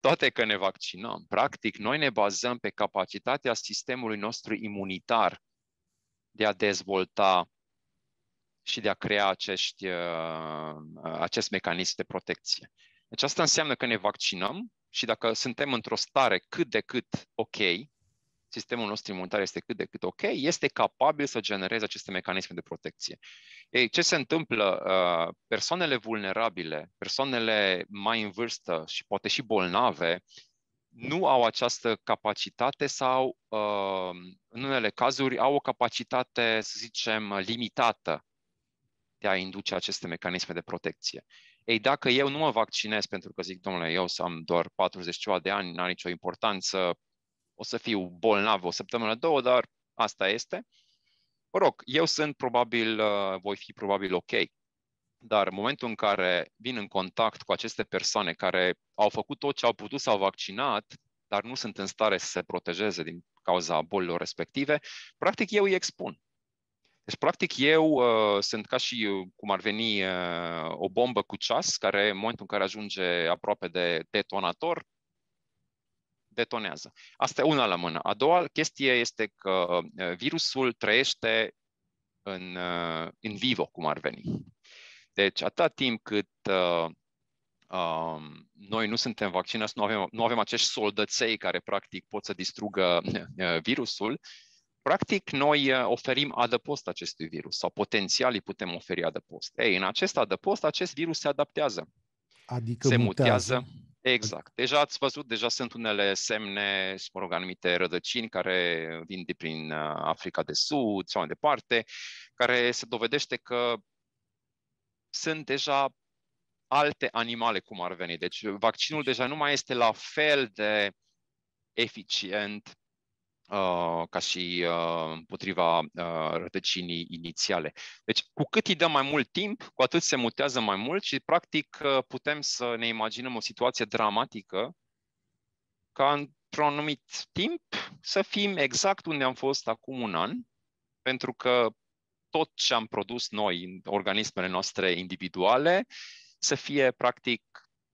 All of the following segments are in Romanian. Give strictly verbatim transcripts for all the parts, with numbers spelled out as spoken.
toate că ne vaccinăm, practic, noi ne bazăm pe capacitatea sistemului nostru imunitar de a dezvolta și de a crea acești, uh, acest mecanism de protecție. Deci asta înseamnă că ne vaccinăm și dacă suntem într-o stare cât de cât ok, sistemul nostru imunitar este cât de cât ok, este capabil să genereze aceste mecanisme de protecție. Ei, ce se întâmplă? Persoanele vulnerabile, persoanele mai în vârstă și poate și bolnave, nu au această capacitate sau, în unele cazuri, au o capacitate, să zicem, limitată de a induce aceste mecanisme de protecție. Ei, dacă eu nu mă vaccinez pentru că zic, domnule, eu am doar patruzeci ceva de ani, n-are nicio importanță, o să fiu bolnav o săptămână, două, dar asta este. Mă rog, eu sunt probabil, uh, voi fi probabil ok. Dar în momentul în care vin în contact cu aceste persoane care au făcut tot ce au putut, s-au vaccinat, dar nu sunt în stare să se protejeze din cauza bolilor respective, practic eu îi expun. Deci, practic, eu uh, sunt ca și uh, cum ar veni uh, o bombă cu ceas, care în momentul în care ajunge aproape de detonator, detonează. Asta e una la mână. A doua chestie este că virusul trăiește în, în vivo, cum ar veni. Deci, atâta timp cât uh, uh, noi nu suntem vaccinați, nu avem, nu avem acești soldăței care, practic, pot să distrugă uh, virusul, practic, noi oferim adăpost acestui virus sau potențial îi putem oferi adăpost. Ei, în acest adăpost, acest virus se adaptează. Adică se mutează. mutează. Exact. Deja ați văzut, deja sunt unele semne, mă rog, anumite rădăcini care vin de prin Africa de Sud sau mai departe, care se dovedește că sunt deja alte animale, cum ar veni. Deci vaccinul deja nu mai este la fel de eficient uh, ca și uh, împotriva uh, rădăcinii inițiale. Deci cu cât îi dăm mai mult timp, cu atât se mutează mai mult și practic putem să ne imaginăm o situație dramatică ca într-un anumit timp să fim exact unde am fost acum un an, pentru că tot ce am produs noi în organismele noastre individuale să fie practic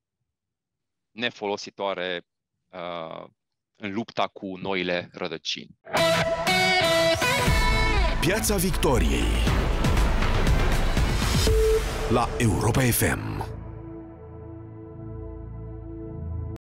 nefolositoare uh, în lupta cu noile rădăcini. Piața Victoriei la Europa F M.